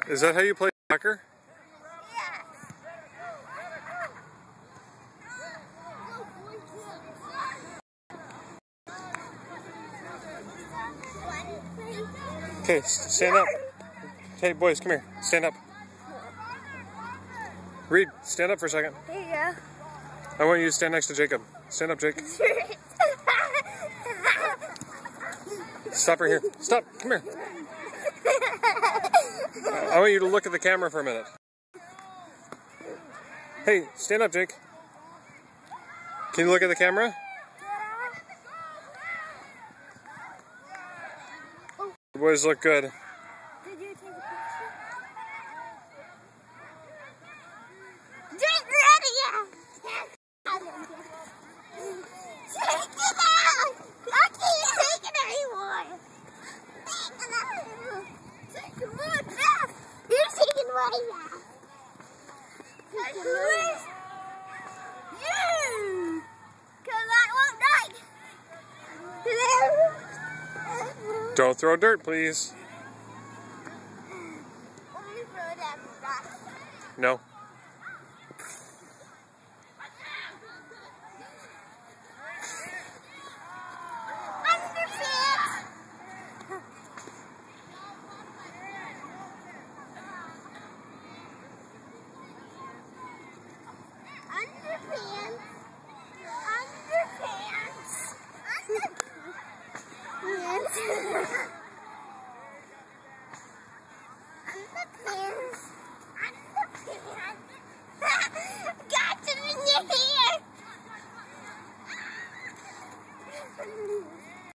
Is that how you play soccer? Okay, stand up. Hey, boys, come here. Stand up. Reed, stand up for a second. There you go. I want you to stand next to Jacob. Stand up, Jake. Stop right here. Stop. Come here. I want you to look at the camera for a minute. Hey, stand up, Jake. Can you look at the camera? The boys look good. Did you take a picture? Get ready! Take it out! I can't take it anymore! Take it out! Take it more fast! You're taking away now! Take it away! You! Because I won't die! Don't throw dirt, please. Let me throw that rock. No.